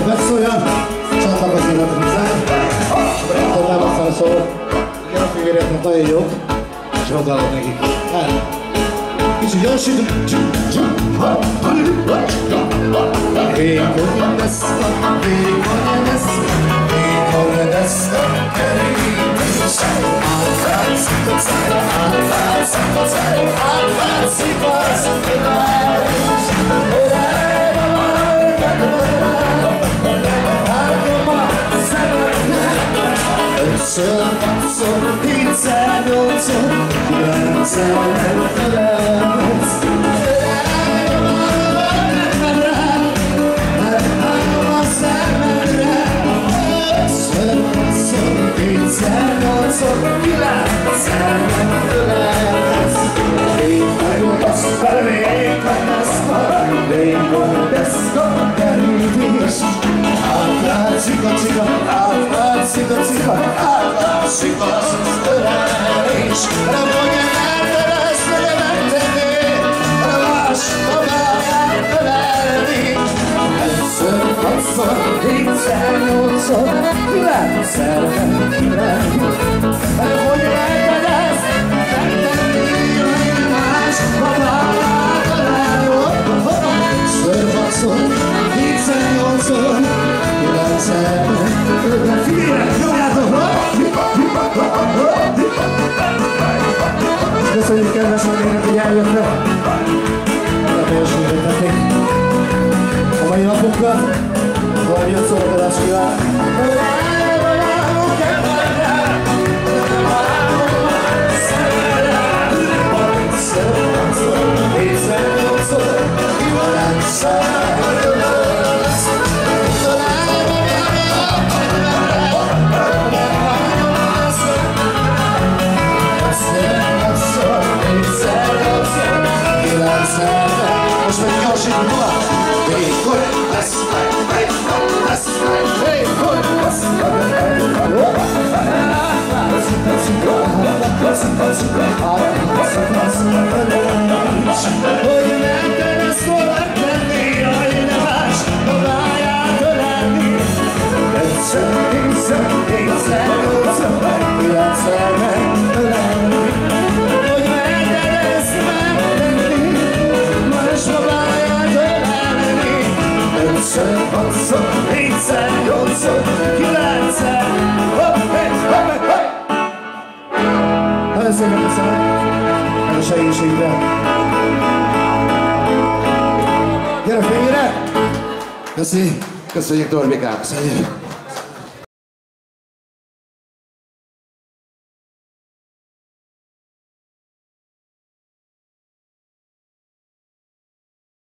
megszóljon, csatlakozzanak hozzánk. Nem aztán szól, igen, a figyereknek nagyon jók, és odaadok nekik. Kicsit gyorsítunk. Végigolja deszka, végigolja deszka, kerítéssel. Átlátszik a cél, átlátszik a cél, átlátszik az ölelés. Ötször, hatszor, hétszer, nyolcszor, kilencszer megfelelsz. Megállom a szemedre. Ötször, hatszor, hétszer, nyolcszor, kilencszer megfelelsz. Végigolja deszka, kerítés. Átlátszik a csiga, átlátszik a ciha, átlátszik az ölelés. Nem mondja el, de lesz vele megtenni, hanem más babáját ölelni. Egyszer, hatszor, hétszer, nyolcszor, kilencszer megölelni. Nem mondja el, de lesz megtenni, hanem más babáját ölelni. Egyszer, hatszor, hétszer, nyolcszor, kilencszer megölelni. Figyeljenek, nyomjátok! Köszönjük kedves magének, hogy eljöttek! Remélségítették a mai napunkat, valami jött szórakozást kíván! Most meg gyorsítunk tovább! Végigolj lesz! Végigolj lesz! Végigolj lesz! Hogy neked ezt tovább tenni, jaj, de más babáját ölelni. Egyszer, kétszer, kétszer, nyolcszor, kilencszer megölelni. Hogy neked ezt megtenni, más babáját ölelni. Ötször, hatszor, hétszer, nyolcszor, kilencszer. Nagyon szépen köszönöm! A segítségre! Gyere fényre! Köszi! Köszönjük Torbikám! Köszönjük!